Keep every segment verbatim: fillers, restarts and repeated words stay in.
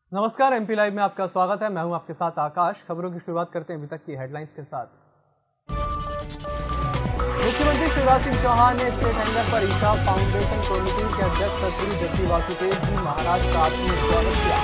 नमस्कार, MP live में आपका स्वागत है। मैं हूं आपके साथ आकाश। खबरों की शुरुआत करते हैं अभी तक की हेडलाइंस के साथ। मुख्यमंत्री शिवराज सिंह चौहान ने स्टेट हैंगर पर ईशा फाउंडेशन कमेटी के अध्यक्ष सतगुरु जग्गी वासुदेव जी महाराज का आत्मीय स्वागत किया।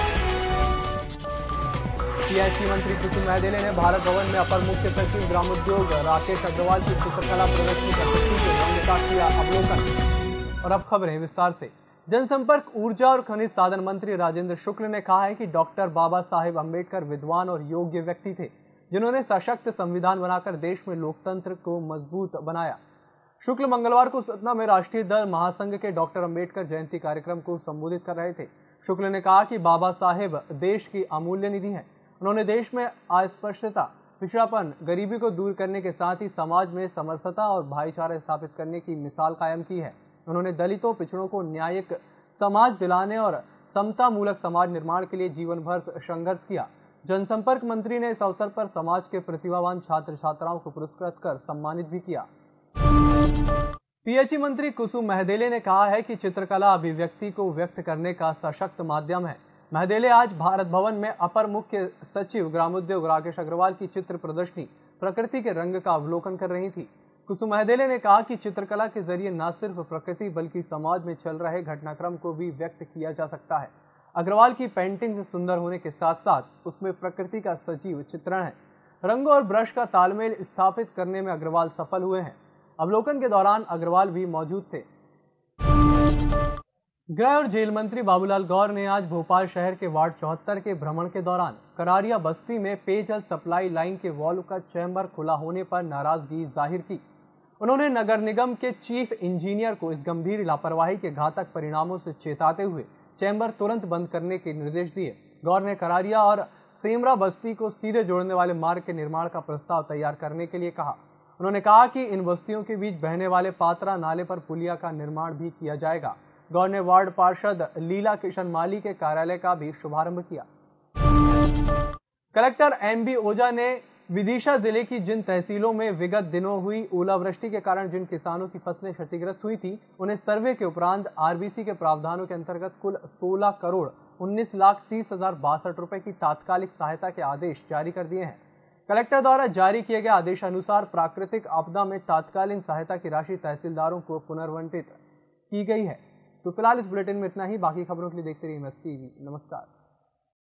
पीएचई मंत्री कुसुम महदेले ने भारत भवन में अपर मुख्य सचिव ग्रामोद्योग राकेश अग्रवाल की चित्रकला प्रदर्शनी प्रस्तुति के रंग का किया अवलोकन। और अब खबरें विस्तार से। जनसंपर्क, ऊर्जा और खनिज साधन मंत्री राजेंद्र शुक्ल ने कहा है कि डॉक्टर बाबा साहेब अम्बेडकर विद्वान और योग्य व्यक्ति थे, जिन्होंने सशक्त संविधान बनाकर देश में लोकतंत्र को मजबूत बनाया। शुक्ल मंगलवार को सतना में राष्ट्रीय दल महासंघ के डॉक्टर अम्बेडकर जयंती कार्यक्रम को संबोधित कर रहे थे। शुक्ल ने कहा कि बाबा साहेब देश की अमूल्य निधि हैं। उन्होंने देश में अस्पृश्यता, पिछड़ापन, गरीबी को दूर करने के साथ ही समाज में समरसता और भाईचारा स्थापित करने की मिसाल कायम की है। उन्होंने दलितों, पिछड़ों को न्यायिक समाज दिलाने और समता मूलक समाज निर्माण के लिए जीवन भर संघर्ष किया। जनसंपर्क मंत्री ने इस अवसर पर समाज के प्रतिभावान छात्र छात्राओं को पुरस्कृत कर सम्मानित भी किया। पीएचई मंत्री कुसुम महदेले ने कहा है कि चित्रकला अभिव्यक्ति को व्यक्त करने का सशक्त माध्यम है। महदेले आज भारत भवन में अपर मुख्य सचिव ग्रामोद्योग राकेश अग्रवाल की चित्र प्रदर्शनी प्रकृति के रंग का अवलोकन कर रही थी। कुसुम महदेले ने कहा कि चित्रकला के जरिए न सिर्फ प्रकृति बल्कि समाज में चल रहे घटनाक्रम को भी व्यक्त किया जा सकता है। अग्रवाल की पेंटिंग सुंदर होने के साथ साथ उसमें प्रकृति का सजीव चित्रण है। रंगों और ब्रश का तालमेल स्थापित करने में अग्रवाल सफल हुए हैं। अवलोकन के दौरान अग्रवाल भी मौजूद थे। गृह और जेल मंत्री बाबूलाल गौर ने आज भोपाल शहर के वार्ड चौहत्तर के भ्रमण के दौरान करारिया बस्ती में पेयजल सप्लाई लाइन के वॉल्व का चैम्बर खुला होने पर नाराजगी जाहिर की। उन्होंने नगर निगम के चीफ इंजीनियर को इस गंभीर लापरवाही के घातक परिणामों से चेताते हुए चैम्बर तुरंत बंद करने के निर्देश दिए। गौर ने करारिया और सेमरा बस्ती को सीधे जोड़ने वाले मार्ग के निर्माण का प्रस्ताव तैयार करने के लिए कहा। उन्होंने कहा कि इन बस्तियों के बीच बहने वाले पात्रा नाले पर पुलिया का निर्माण भी किया जाएगा। गौर ने वार्ड पार्षद लीला किशन माली के कार्यालय का भी शुभारंभ किया। कलेक्टर एम बी ओझा ने विदिशा जिले की जिन तहसीलों में विगत दिनों हुई ओलावृष्टि के कारण जिन किसानों की फसलें क्षतिग्रस्त हुई थी, उन्हें सर्वे के उपरांत आरबीसी के प्रावधानों के अंतर्गत कुल सोलह करोड़ उन्नीस लाख तीस हजार बासठ रुपए की तात्कालिक सहायता के आदेश जारी कर दिए हैं। कलेक्टर द्वारा जारी किए गए आदेशानुसार प्राकृतिक आपदा में तात्कालिक सहायता की राशि तहसीलदारों को पुनर्वंटित की गई है। तो फिलहाल इस बुलेटिन में इतना ही। बाकी खबरों के लिए देखते रहिए एमएस टीवी। नमस्कार।